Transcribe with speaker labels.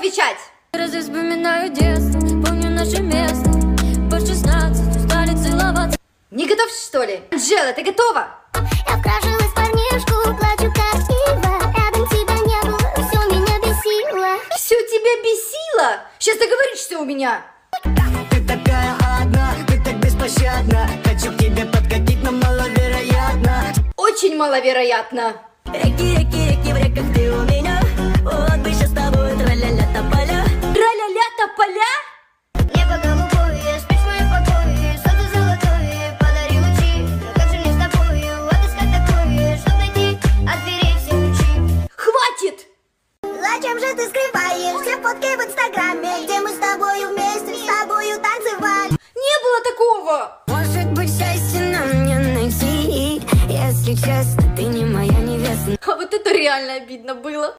Speaker 1: отвечать?
Speaker 2: Разве вспоминаю детство, помню наше место. По 16 стали целоваться.
Speaker 1: Не готов, что ли? Анжела, ты готова?
Speaker 3: Я вкрашилась в парнишку, плачу как ива. Рядом тебя не было, все меня бесило.
Speaker 1: Все тебя бесило? Сейчас договоришься у меня.
Speaker 4: Ты такая одна, ты так беспощадна. Хочу к тебе подкатить, но маловероятно.
Speaker 1: Очень маловероятно.
Speaker 2: Реки, реки, реки, в реках ты у меня. Вот бы сейчас с тобой тра-ля-ля тополя.
Speaker 1: Тра-ля-ля тополя?
Speaker 3: Небо голубое, спишь в моем покое. Солнце золотое, подари лучи. Но как же мне с тобою отыскать такое, чтоб найти от дверей все ключи?
Speaker 1: Хватит!
Speaker 3: Зачем же ты скрываешь все фотки в инстаграме, где мы с тобою вместе, с тобою танцевали?
Speaker 1: Не было такого!
Speaker 2: Может быть, счастье нам не найти. Если честно, ты не моя невеста.
Speaker 1: А вот это реально обидно было.